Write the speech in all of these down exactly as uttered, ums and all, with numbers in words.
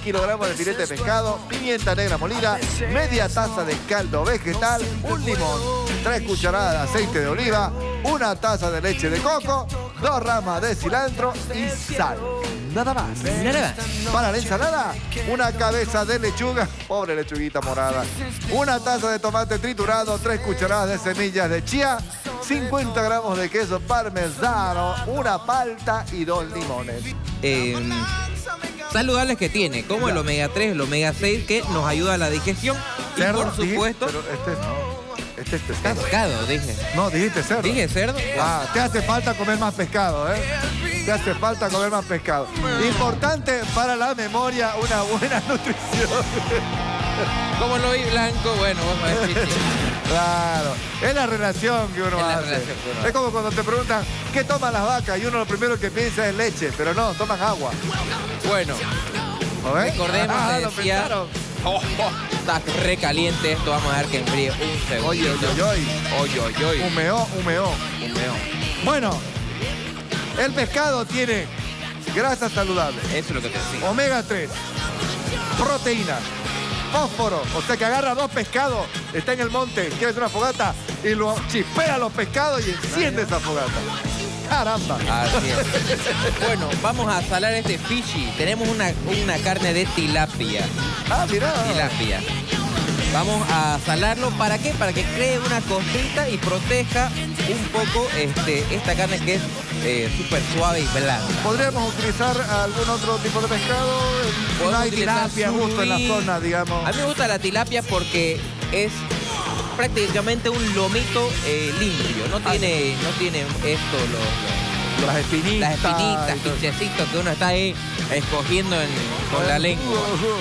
kilogramos de filete de pescado, pimienta negra molida, media taza de caldo vegetal, un limón, tres cucharadas de aceite de oliva, una taza de leche de coco, dos ramas de cilantro y sal. Nada más. Nada más. Para la ensalada, una cabeza de lechuga, pobre lechuguita morada, una taza de tomate triturado, tres cucharadas de semillas de chía, cincuenta gramos de queso parmesano, una palta y dos limones. Eh, saludables que tiene, como el omega tres, el omega seis, que nos ayuda a la digestión. Cerdo, y por supuesto... Pero este no. Este es pescado. Pescado, dije. No, dijiste cerdo. ¿Dije cerdo? Ah, te hace falta comer más pescado, ¿eh? Te hace falta comer más pescado. Importante para la memoria, una buena nutrición. Como lo vi blanco, bueno, vamos a ver. Claro, es la relación que uno Es la hace. relación que uno hace. Es como cuando te preguntan, ¿qué toman las vacas? Y uno lo primero que piensa es leche, pero no, toman agua. Bueno, ¿No ves? recordemos, Ah, te lo decía... pensaron. Oh, oh, está recaliente esto, vamos a ver que enfríe un segundo. Oye, oye, oye. Oye, oye, oye. Humeó, humeó. Humeó. Bueno, el pescado tiene grasas saludables, Eso es lo que te decía. omega tres, proteínas, fósforo. O sea que agarra dos pescados, está en el monte, quiere hacer una fogata y lo chispea los pescados y enciende esa fogata. Caramba. Así es. Bueno, vamos a salar este fishy. Tenemos una, una carne de tilapia. Ah, mirá. Tilapia. Vamos a salarlo. ¿Para qué? Para que cree una costrita y proteja un poco este, esta carne que es eh, súper suave y blanda. ¿Podríamos utilizar algún otro tipo de pescado? No Podemos hay utilizar tilapia justo en la surubí. zona, digamos. A mí me gusta la tilapia porque es prácticamente un lomito eh, limpio. No tiene, no tiene esto, los, los- Las espinitas. las espinitas, y todo. pinchecitos que uno está ahí escogiendo en- con la lengua.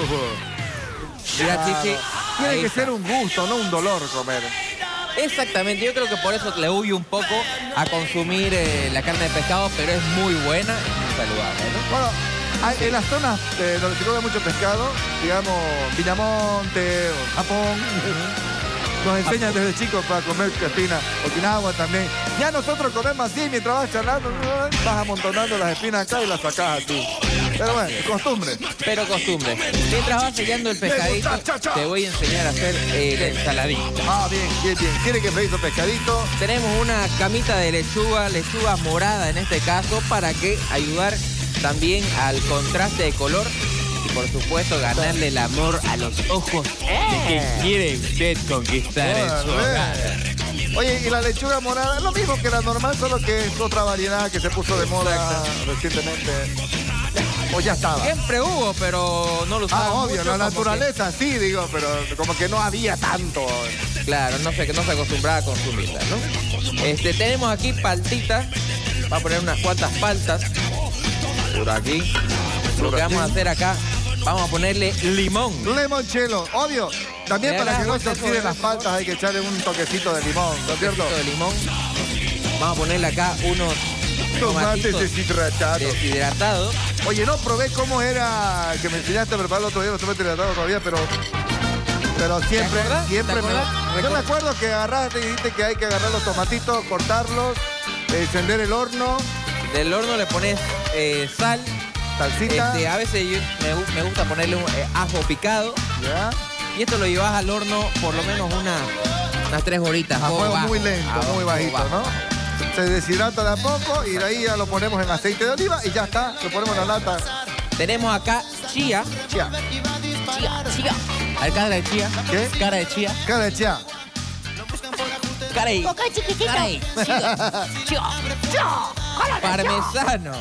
Mira, Chichi, Tiene ahí que está. ser un gusto, no un dolor comer. Exactamente, yo creo que por eso le huyo un poco a consumir eh, la carne de pescado, pero es muy buena y muy saludable, ¿no? Bueno, hay- en las zonas eh, donde se come mucho pescado, digamos, Villamonte, o Japón, nos enseñan desde chicos para comer espina. Okinawa también. Ya nosotros comemos así, mientras vas charlando, vas amontonando las espinas acá y las sacás así. Pero bueno, costumbre. Pero costumbre. Mientras vas sellando el pescadito, te voy a enseñar a hacer eh, la ensaladita. Ah, bien, bien, bien. ¿Quiere que me hizo pescadito? Tenemos una camita de lechuga, lechuga morada en este caso, para que ayudar también al contraste de color y por supuesto ganarle el amor a los ojos de quien quiere usted conquistar en su Bueno, hogar. bien. Oye, y la lechuga morada, lo mismo que la normal, solo que es otra variedad que se puso de moda recientemente. O ya estaba. Siempre hubo, pero no lo Ah, usaban obvio, mucho, la como naturaleza sí, digo, pero como que no había tanto. que- claro, no sé, que no se acostumbraba a consumirla, ¿no? Este, tenemos aquí paltitas. Vamos a poner unas cuantas paltas. Por aquí. Lo que vamos a hacer acá, vamos a ponerle limón. Limoncello, obvio. También Le para que no agarras se un poco oxiden de las limón. paltas hay que echarle un toquecito de limón, ¿no es cierto? de limón. Vamos a ponerle acá unos Tomates tomatitos deshidratados. deshidratados. Oye, no probé cómo era que me enseñaste a preparar el otro día, los tomates deshidratados todavía, pero... Pero siempre, acordás? siempre ¿Te me... acordás? Yo me acuerdo que agarraste y dijiste que hay que agarrar los tomatitos, cortarlos, encender el horno, Del horno le pones eh, sal. salsita, Este, a veces yo- me, gu- me gusta ponerle un eh, ajo picado. ¿ya? Y esto lo llevas al horno por lo menos una, unas tres horitas. A fuego fuego bajo. muy lento, A muy fuego bajito, bajo. ¿no? Se deshidrata de a poco y de ahí ya lo ponemos en aceite de oliva y ya está, lo ponemos en la lata. Tenemos acá chía. Chía. Chía, chía. A ver, cara de chía. ¿Qué? Cara de chía. Cara de chía. Cara de... Boca chiquitita. Cara de chía. Chía. Parmesano.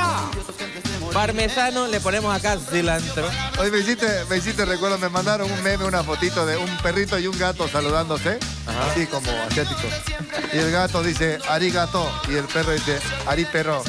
Parmesano, le ponemos acá cilantro. Hoy me hiciste, me hiciste recuerdo, me mandaron un meme, una fotito de un perrito y un gato saludándose, Ajá. así como asiático. Y el gato dice, arigato, y el perro dice, ari perro.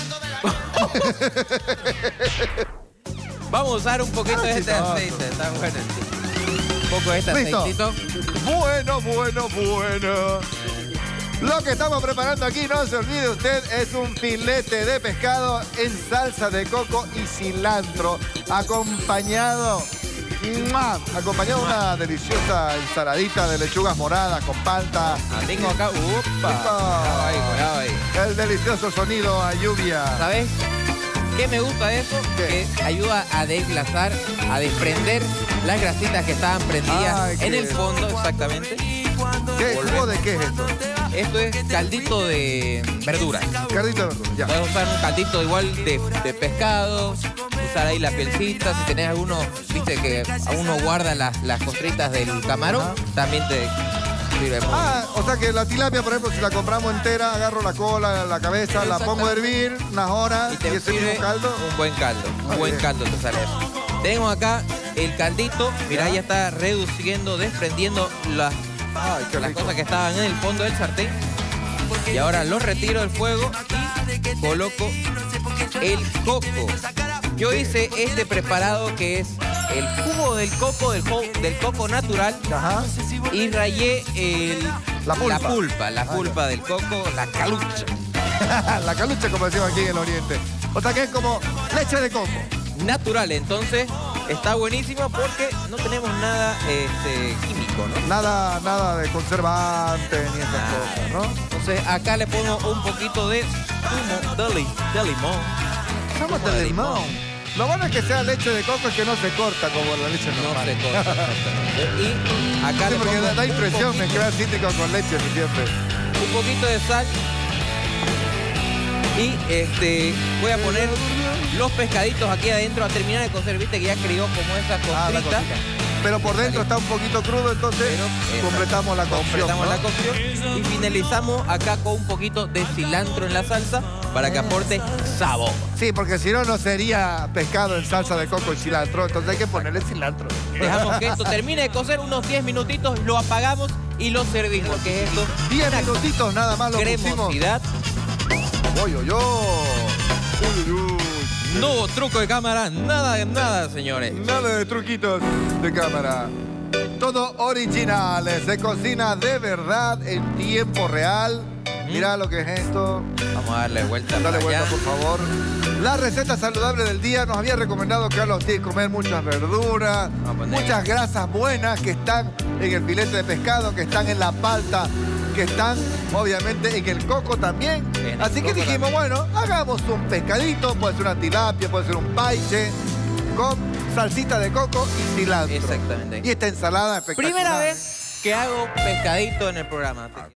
Vamos a usar un poquito de este Chistoso. aceite. Está bueno. Un poco de este Listo. aceitito. Bueno, bueno, bueno. Lo que estamos preparando aquí, no se olvide usted, es un filete de pescado en salsa de coco y cilantro, acompañado, ¡mua! acompañado de una deliciosa ensaladita de lechugas moradas con palta. Ah, tengo acá. Upa. Rico. Cuidado ahí, cuidado ahí. El delicioso sonido a lluvia. ¿Sabes? ¿Qué me gusta de eso? ¿Qué? Que ayuda a desglasar, a desprender las grasitas que estaban prendidas Ay, en qué- el fondo, exactamente. ¿Qué? ¿Jugo de qué es esto? Esto es caldito de verduras. Cardito de verdura, ya. Puedes usar un caldito igual de, de pescado, usar ahí la pielcita. Si tenés alguno, viste que a uno guarda las, las costritas del camarón, Ajá. también te sirve mucho. Ah, o sea que la tilapia, por ejemplo, si la compramos entera, agarro la cola, la cabeza, la pongo a hervir unas horas Y y, te ese sirve mismo caldo. un buen caldo, un Ah, buen bien. caldo te sale eso. Tengo acá el caldito, mirá, Ya. ya está reduciendo, desprendiendo las, Ay, qué las rico. cosas que estaban en el fondo del sartén. Y ahora lo retiro del fuego y coloco el coco. Yo hice este preparado que es el jugo del coco, del, jo- del coco natural, Ajá. y rayé el, La pulpa. la pulpa, la Ah, pulpa del coco, la calucha. La calucha, como decimos aquí en el oriente. O sea que es como leche de coco. Natural, entonces está buenísimo porque no tenemos nada este, químico, ¿no? Nada, nada de conservante ni esas Nada. cosas, ¿no? Entonces acá le pongo un poquito de zumo de, li- de limón. Zumo Zumo de de limón. limón. Lo bueno es que sea leche de coco es que no se corta como la leche No normal. se corta exactamente. Y acá Sí, le porque pongo da, da un impresión poquito- mezclar cítrico con leche siempre. un poquito de sal. Y este voy a poner los pescaditos aquí adentro a terminar de cocer. Viste que ya crió como esa Ah, la costrita. cosita. Pero por dentro está un poquito crudo, entonces Pero, completamos la cocción. Completamos ¿no? la cocción y finalizamos acá con un poquito de cilantro en la salsa para que aporte sabor. Sí, porque si no, no sería pescado en salsa de coco y cilantro, entonces hay que ponerle cilantro. Dejamos que esto termine de cocer unos diez minutitos, lo apagamos y lo servimos. Que es esto? diez minutitos nada más lo pusimos. Cremosidad. Uy, uy, uy. Uy, uy, uy. No truco de cámara, nada de nada, señores. Nada de truquitos de cámara. Todo original, se cocina de verdad en tiempo real. Mirá lo que es esto. Vamos a darle vuelta. Dale para vuelta, allá. por favor. La receta saludable del día nos había recomendado Carlos T comer muchas verduras, Vamos a poner- muchas grasas buenas que están en el filete de pescado, que están en la palta, que están obviamente en el coco también. En el Así que coco dijimos, también. bueno, hagamos un pescadito, puede ser una tilapia, puede ser un paiche, con salsita de coco y cilantro. Exactamente. Y esta ensalada espectacular. Primera vez que hago pescadito en el programa.